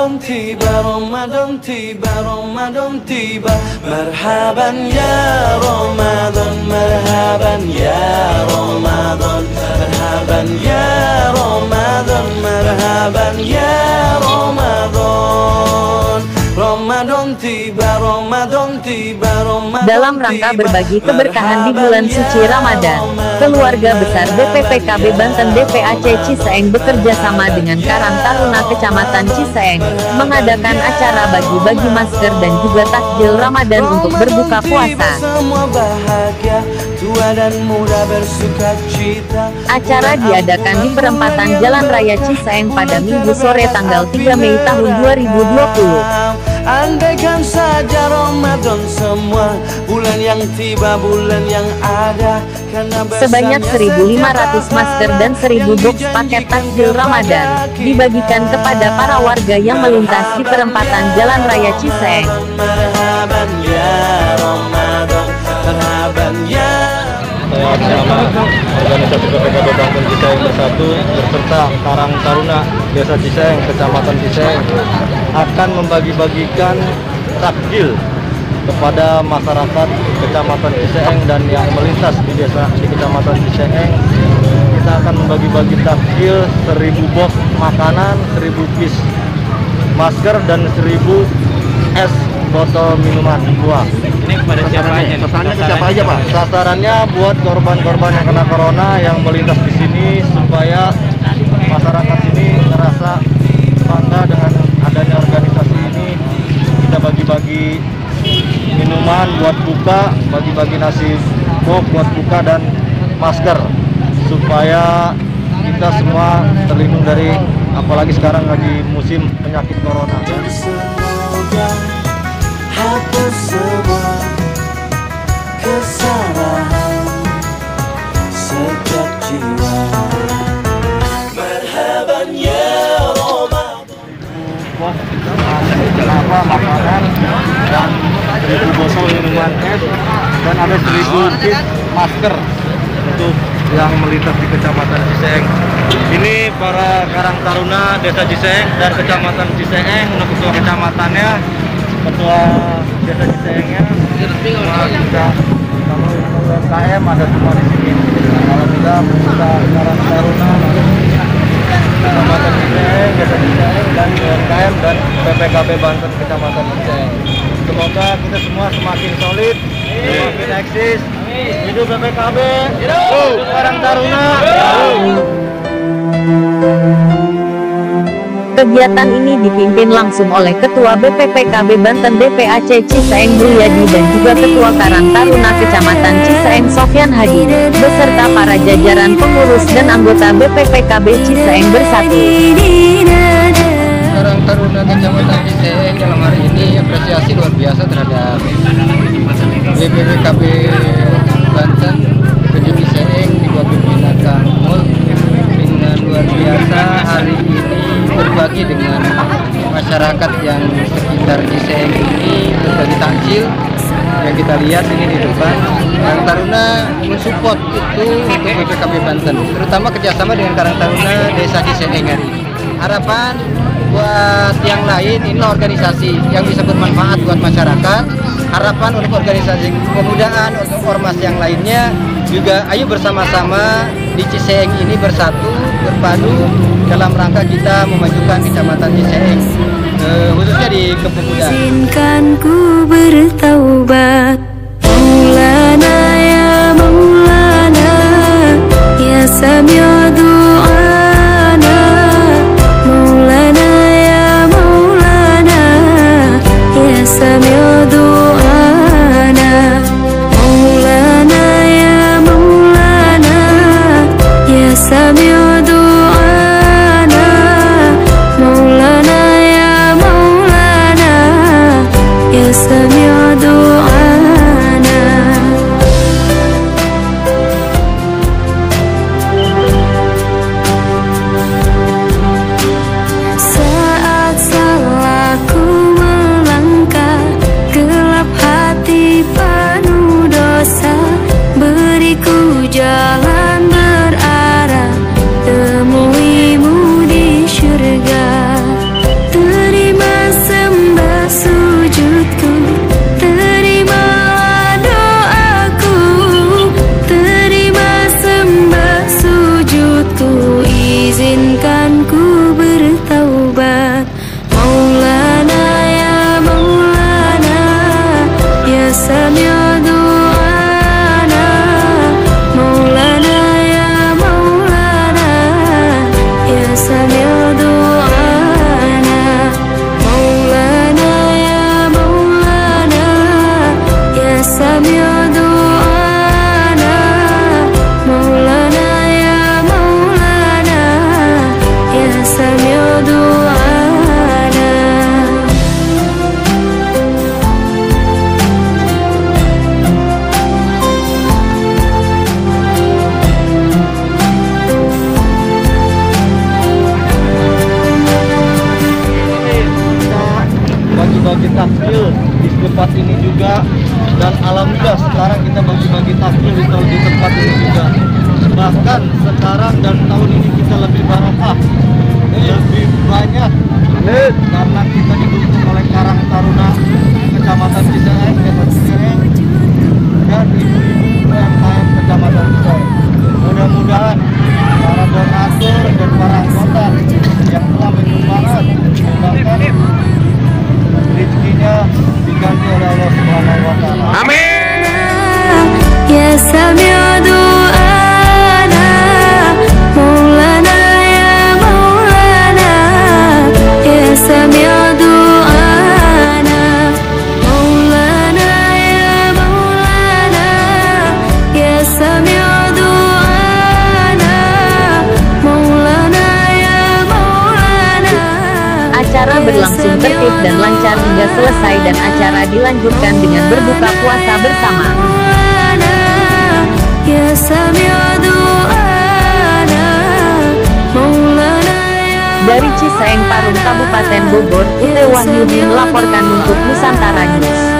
Ramadan tiba, Ramadan tiba, Ramadan tiba. Marhaban ya Ramadan, marhaban ya Ramadan, marhaban ya Ramadan, marhaban ya Ramadan. Ramadan tiba, Ramadan tiba, Ramadan. Dalam rangka berbagi keberkahan di bulan suci Ramadan, keluarga besar BPPKB Banten DPAC Ciseeng bekerja sama dengan Karang Taruna Kecamatan Ciseeng mengadakan acara bagi-bagi masker dan juga takjil Ramadan untuk berbuka puasa. Acara diadakan di perempatan Jalan Raya Ciseeng pada Minggu sore tanggal 3 Mei tahun 2020. Andaikan saja Ramadan semua, bulan yang tiba, bulan yang ada. Sebanyak 1.500 masker dan 1.000 box paket takjil Ramadan dibagikan kepada para warga yang melintas di perempatan Jalan Raya Ciseeng. Marhaban ya Ramadan, marhaban ya. Saya bersama organisasi BPKB Banten Ciseeng Bersatu berserta Karang Taruna Desa Ciseeng, Kecamatan Ciseeng akan membagi-bagikan takjil kepada masyarakat Kecamatan Ciseeng dan yang melintas di desa di Kecamatan Ciseeng. Kita akan membagi-bagi takjil 1.000 box makanan, 1.000 piece masker dan 1.000 es botol minuman buah. Ini kepada siapa aja? Sasarannya ke siapa aja, Pak? Sasarannya buat korban-korban yang kena corona yang melintas di sini supaya masyarakat sini merasa bangga dengan adanya organisasi ini. Kita bagi-bagi minuman buat buka, bagi-bagi nasi box buat buka dan masker supaya kita semua terlindung dari, apalagi sekarang lagi musim penyakit corona. Hapus semua kesalahan setiap jiwa. Marhaban ya Ramadan. Bos, kelapa, makanan dan 1.000 botol minuman es dan ada 1.000 piece masker untuk yang melintas di Kecamatan Ciseeng. Ini para Karang Taruna Desa Ciseeng dan Kecamatan Ciseeng untuk ketua kecamatannya, ketua Desa Ciseengnya, semua kita UMKM ada semua di sini. Alhamdulillah kita Karang Taruna Kecamatan Ciseeng, Desa Ciseeng dan UMKM dan BPKB Banten Kecamatan Ciseeng. Semoga kita semua semakin solid, semakin eksis. Hidup BPKB, hidup Karang Taruna. Kegiatan ini dipimpin langsung oleh Ketua BPPKB Banten DPAC Ciseeng Mulyadi dan juga Ketua Karang Taruna Kecamatan Ciseeng Sofyan Hadi, beserta para jajaran pengurus dan anggota BPPKB Ciseeng Bersatu. Karang Taruna Kecamatan Ciseeng dalam hari ini apresiasi luar biasa terhadap BPPKB Banten Kecamatan Ciseeng di bawah pimpinan Kang Mul dengan luar biasa hari ini berbagi dengan masyarakat yang sekitar Ciseeng ini, berbagi takjil yang kita lihat ini di depan. Karang Taruna mensupport itu untuk BPKB Banten, terutama kerjasama dengan Karang Taruna Desa Ciseeng hari ini. Harapan buat yang lain, ini organisasi yang bisa bermanfaat buat masyarakat. Harapan untuk organisasi kemudaan, untuk ormas yang lainnya juga, ayo bersama-sama di Ciseeng ini bersatu, berpadu dalam rangka kita memajukan Kecamatan Ciseeng, khususnya di kepemudaan. Izinkan ku bertaubat, Maulana ya Maulana, ya Sami'u du'ana, Maulana ya Maulana, ya Sami'u du'ana, Maulana ya Maulana, ya Sami'u du'ana, Maulana ya Maulana, ya Sami'u du'ana. Saat salahku melangkah, gelap hati penuh dosa, beriku jalan berarah temuimu di syurga. Terima سميع دعانا مولانا يا مولانا يا سميع دعانا. Bagi-bagi takjil di tempat ini juga, dan alhamdulillah sekarang kita bagi-bagi takjil di tempat ini juga. Bahkan sekarang dan tahun ini kita lebih barokah, lebih banyak, karena kita didukung oleh Karang Taruna Kecamatan Ciseeng, Desa Ciseeng, dan ibu-ibu UMKM Kecamatan Ciseeng. Mudah-mudahan para donatur dan para anggota yang telah menyumbangkan rezekinya diganti oleh Allah Subhanahu wa taala. Amin. Ya sami'u du'ana maulana ya maulana ya sami'u du'ana maulana ya maulana ya sami'u du'ana maulana ya maulana. Acara berlangsung tertib dan lancar hingga selesai, dan acara dilanjutkan dengan berbuka puasa bersama. Ya sami'u du'ana maulana ya. Dari Ciseeng Parung, Kabupaten Bogor, Ute Wahyudi melaporkan untuk Nusantara News.